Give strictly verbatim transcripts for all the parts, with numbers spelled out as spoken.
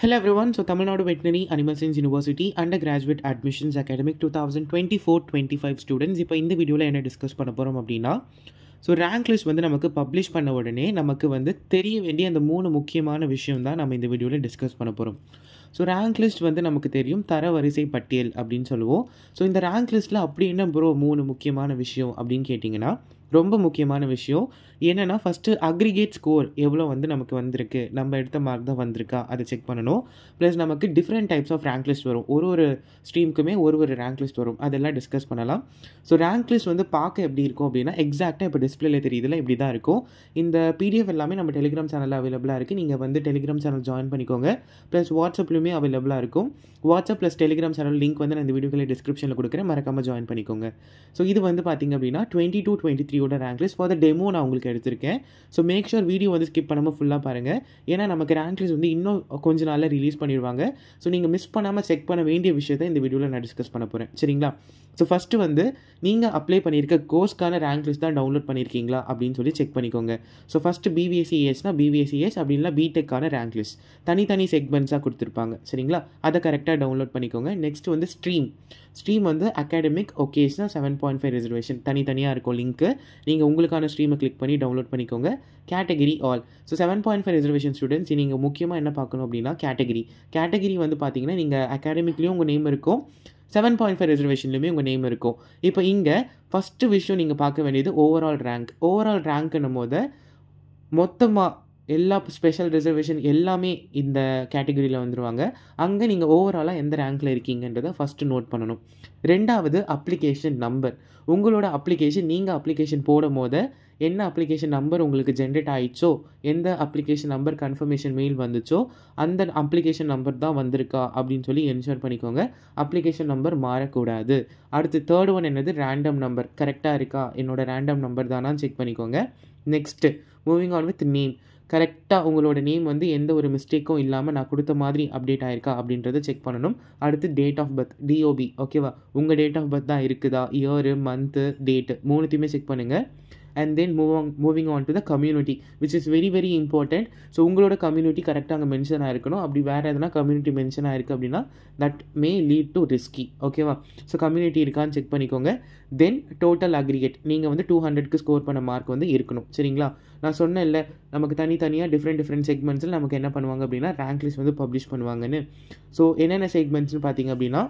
Hello everyone, so Tamil Nadu Veterinary Animal Science University Undergraduate Admissions Academic twenty twenty-four twenty-five students இப்போ இந்த வீடியோவில் என்ன discuss பண்ண போகிறோம் அப்படின்னா, ஸோ ரேங்க் லிஸ்ட் வந்து நமக்கு பப்ளிஷ் பண்ண உடனே நமக்கு வந்து தெரிய வேண்டிய அந்த மூணு முக்கியமான விஷயம் தான் நம்ம இந்த வீடியோவில் டிஸ்கஸ் பண்ண போகிறோம். ஸோ ரேங்க் லிஸ்ட் வந்து நமக்கு தெரியும் தரவரிசை பட்டியல் அப்படின்னு சொல்லுவோம். ஸோ இந்த ரேங்க் லிஸ்ட்டில் அப்படி என்ன ப்ரோ மூணு முக்கியமான விஷயம் அப்படின்னு கேட்டிங்கன்னா, ரொம்ப முக்கியமான விஷயம் என்னென்னா, ஃபஸ்ட்டு அக்ரிகேட் ஸ்கோர் எவ்வளோ வந்து நமக்கு வந்திருக்கு, நம்ம எடுத்த மார்க் தான் வந்திருக்கா அதை செக் பண்ணணும். ப்ளஸ் நமக்கு different types of rank list வரும், ஒரு ஒரு ஸ்ட்ரீமுக்குமே ஒரு ஒரு ரேங்க் லிஸ்ட் வரும், அதெல்லாம் டிஸ்கஸ் பண்ணலாம். ஸோ ரேங்க் லிஸ்ட் வந்து பார்க்க எப்படி இருக்கும் அப்படின்னா, எக்ஸாக்டாக இப்போ டிஸ்பிளேல தெரியுதுல இப்படி தான் இருக்கும். இந்த பிடிஎஃப் எல்லாமே நம்ம டெலிகிராம் சேனலில் அவைலபிளாக இருக்குது. நீங்கள் வந்து டெலிகிராம் சேனல் ஜாயின் பண்ணிக்கோங்க. ப்ளஸ் வாட்ஸ்அப்லையுமே அவைலபிளாக இருக்கும். WhatsApp plus Telegram channel link வந்து நான் இந்த வீடியோக்களை டிஸ்கிரிப்ஷனில் கொடுக்குறேன், மறக்காமல் ஜாயின் பண்ணிக்கோங்க. ஸோ இது வந்து பார்த்திங்க அப்படின்னா டுவெண்ட்டி டூ டுவெண்ட்டி த்ரீயோட rank list for the demo நான் உங்களுக்கு எடுத்திருக்கேன். ஸோ மேக் ஷூர் வீடியோ வந்து ஸ்கிப் பண்ணாமல் ஃபுல்லாக பாருங்கள். ஏன்னா நமக்கு ரேங்க் லிஸ்ட் வந்து இன்னும் கொஞ்ச நாளில் ரிலீஸ் பண்ணிடுவாங்க. ஸோ நீங்கள் மிஸ் பண்ணாமல் செக் பண்ண வேண்டிய விஷயத்தை இந்த வீடியோவில் நான் டிஸ்கஸ் பண்ண போகிறேன், சரிங்களா? ஸோ ஃபஸ்ட்டு வந்து நீங்கள் அப்ளை பண்ணியிருக்க கோர்ஸ்க்கான ரேங்க் லிஸ்ட் தான் டவுன்லோட் பண்ணியிருக்கீங்களா அப்படின்னு சொல்லி செக் பண்ணிக்கோங்க. ஸோ ஃபஸ்ட்டு பிவிஎஸ்சிஎஸ்னா பிவிஎஸ்சிஎஸ் அப்படின்னா பிடெக்கான ரேங்க் லிஸ்ட் தனித்தனி செக்மெண்ட்ஸாக கொடுத்துருப்பாங்க, சரிங்களா? அதை கரெக்டாக டவுன்லோட் பண்ணிக்கோங்க. நெக்ஸ்ட் வந்து ஸ்ட்ரீம் ஸ்ட்ரீம் வந்து academic vocational seven point five reservation தனித்தனியாக இருக்கும் லிங்க்கு. நீங்கள் உங்களுக்கான ஸ்ட்ரீமை கிளிக் பண்ணி டவுன்லோட் பண்ணிக்கோங்க. Category all. So seven point five reservation students நீங்கள் முக்கியமாக என்ன பார்க்கணும் அப்படின்னா, கேட்டகிரி கேட்டகிரி வந்து பார்த்தீங்கன்னா நீங்கள் அகாடமிக்லேயும் உங்கள் நேம் இருக்கும், செவன் பாயிண்ட் ஃபைவ் ரிசர்வேஷன்லையுமே உங்கள் நேம் இருக்கும். இப்போ இங்கே ஃபஸ்ட்டு விஷயம் நீங்கள் பார்க்க வேண்டியது ஓவரால் ரேங்க். ஓவரால் ரேங்க்னும் போது மொத்தமாக எல்லா ஸ்பெஷல் ரிசர்வேஷன் எல்லாமே இந்த கேட்டகரியில் வந்துடுவாங்க. அங்கே நீங்கள் ஓவராலாக எந்த ரேங்க்கில் இருக்கீங்கன்றதை ஃபஸ்ட்டு நோட் பண்ணணும். ரெண்டாவது அப்ளிகேஷன் நம்பர். உங்களோட அப்ளிகேஷன் நீங்கள் அப்ளிகேஷன் போடும் போது என்ன அப்ளிகேஷன் நம்பர் உங்களுக்கு ஜென்ரேட் ஆகிடுச்சோ, எந்த அப்ளிகேஷன் நம்பர் கன்ஃபர்மேஷன் மெயில் வந்துச்சோ அந்த அப்ளிகேஷன் நம்பர் தான் வந்திருக்கா அப்படின்னு சொல்லி என்ஷூர் பண்ணிக்கோங்க. அப்ளிகேஷன் நம்பர் மாறக்கூடாது. அடுத்து தேர்ட் ஒன் என்னது, ரேண்டம் நம்பர் கரெக்டாக இருக்கா, என்னோட ரேண்டம் நம்பர் தானான்னு செக் பண்ணிக்கோங்க. Next moving on with name. கரெக்டாக உங்களோட நேம் வந்து எந்த ஒரு மிஸ்டேக்கும் இல்லாமல் நான் கொடுத்த மாதிரி அப்டேட் ஆயிருக்கா அப்படின்றத செக் பண்ணணும். அடுத்து டேட் ஆஃப் பர்த் டிஓபி, ஓகேவா? உங்கள் டேட் ஆஃப் பர்த் தான் இருக்குதா, இயரு மந்த்து டேட்டு மூணுத்தையுமே செக் பண்ணுங்கள். And then move on moving on to the community which is very very important. So உங்களோட கம்யூனிட்டி கரெக்டாக அங்கே மென்ஷன் ஆகிருக்கணும். அப்படி வேறு எதனா கம்யூனிட்டி மென்ஷன் ஆகிருக்கு அப்படின்னா that may lead to risky, ஓகேவா? ஸோ கம்யூனிட்டி இருக்கான்னு செக் பண்ணிக்கோங்க. தென் டோட்டல் அக்ரிகேட் நீங்கள் வந்து டூ ஹண்ட்ரட்க்கு ஸ்கோர் பண்ண மார்க் வந்து இருக்கணும், சரிங்களா? நான் சொன்னேன் இல்லை, நமக்கு தனித்தனியாக டிஃப்ரெண்ட் டிஃப்ரெண்ட் செக்மெண்ட்ஸில் நமக்கு என்ன பண்ணுவாங்க அப்படின்னா ரேங்க் லிஸ்ட் வந்து பப்ளிஷ் பண்ணுவாங்கன்னு. ஸோ என்னென்ன செக்மெண்ட்ஸ்னு பார்த்தீங்க அப்படின்னா,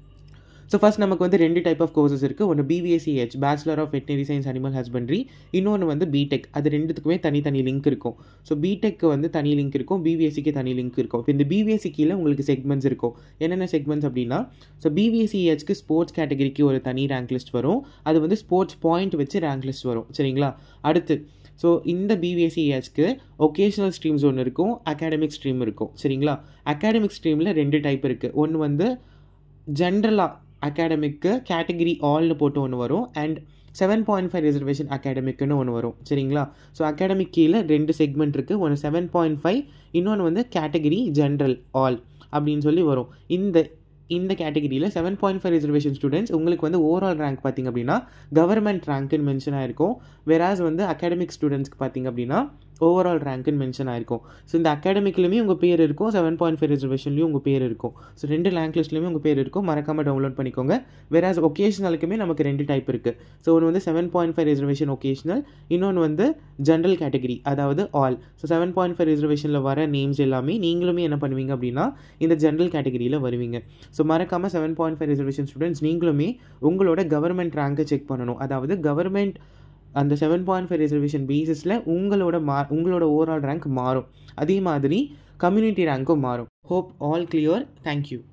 ஸோ ஃபஸ்ட் நமக்கு வந்து ரெண்டு டைப் ஆஃப் கோர்சஸ் இருக்குது. ஒன்று BVSCH bachelor of veterinary science animal husbandry, இன்னொன்று வந்து பிடெக். அது ரெண்டுத்துக்குமே தனித்தனி லிங்க் இருக்கும். ஸோ பிடெக்கு வந்து தனி லிங்க் இருக்கும், பிவிஎஸ்சிக்கு தனி லிங்க் இருக்கும். இப்போ இந்த பிவிஎஸ்சி கீழே உங்களுக்கு செக்மெண்ட்ஸ் இருக்கும். என்னென்ன செக்மெண்ட்ஸ் அப்படின்னா, ஸோ பிவிஎஸ்சிஹெச்க்கு ஸ்போர்ட்ஸ் கேட்டகரிக்கு ஒரு தனி ரேங்க் லிஸ்ட் வரும். அது வந்து ஸ்போர்ட்ஸ் பாயிண்ட் வச்சு ரேங்க் லிஸ்ட் வரும், சரிங்களா? அடுத்து ஸோ இந்த பிவிஎஸ்சிஹெச்க்கு ஒகேஷனல் ஸ்ட்ரீம்ஸ் ஒன்று இருக்கும், அகாடமிக் ஸ்ட்ரீம் இருக்கும், சரிங்களா? அகாடமிக் ஸ்ட்ரீமில் ரெண்டு டைப் இருக்குது. ஒன்று வந்து ஜென்ரலாக அகாடமிக்கு கேட்டகிரி ஆல்னு போட்டு ஒன்று வரும், and seven point five reservation அகாடமிக்குன்னு ஒன்று வரும், சரிங்களா? ஸோ அகாடமிக் கீழே ரெண்டு செக்மெண்ட் இருக்குது. ஒன்று செவன் பாயிண்ட் ஃபைவ், இன்னொன்று வந்து கேட்டகிரி ஜென்ரல் ஆல் அப்படின்னு சொல்லி வரும். இந்த இந்த கேட்டகிரியில் seven point five reservation students உங்களுக்கு வந்து ஓவரால் ரேங்க் பார்த்திங்க அப்படின்னா கவர்மெண்ட் ரேங்க்குன்னு மென்ஷன் ஆகிருக்கும். வெராஸ் வந்து அகாடமிக் ஸ்டூடெண்ட்ஸ்க்கு பார்த்திங்க அப்படின்னா ஓவரால் ரேங்க்குன்னு மென்ஷன் ஆகிருக்கும். ஸோ இந்த அகாடமிக்லையுமே உங்கள் பேர் இருக்கும், செவன் பாயிண்ட் ஃபைவ் ரிசர்வேஷன்லையும் உங்கள் பேர் இருக்கும். ஸோ ரெண்டு ரேங்க் லிஸ்ட்லையுமே உங்கள் பேர் இருக்கும், மறக்காமல் டவுன்லோட் பண்ணிக்கோங்க. வெராஸ் ஒகேஷனலுக்குமே நமக்கு ரெண்டு டைப் இருக்குது. ஸோ ஒன்று வந்து seven point five reservation vocational, இன்னொன்று வந்து ஜென்ரல் கேட்டகிரி அதாவது all. So seven point five ரிசர்வேஷனில் வர நேம்ஸ் எல்லாமே நீங்களுமே என்ன பண்ணுவீங்க அப்படின்னா இந்த ஜென்ரல் கேட்டகிரியில் வருவீங்க. ஸோ மறக்காமல் seven point five reservation students நீங்களுமே உங்களோட கவர்மெண்ட் ரேங்கை செக் பண்ணணும். அதாவது கவர்மெண்ட் அந்த செவன் பாயிண்ட் ஃபைவ் ரிசர்வேஷன் பேசிஸில் உங்களோட மா உங்களோட ஓவரால் ரேங்க் மாறும். அதே மாதிரி கம்யூனிட்டி ரேங்க்கும் மாறும். Hope all clear. தேங்க்யூ.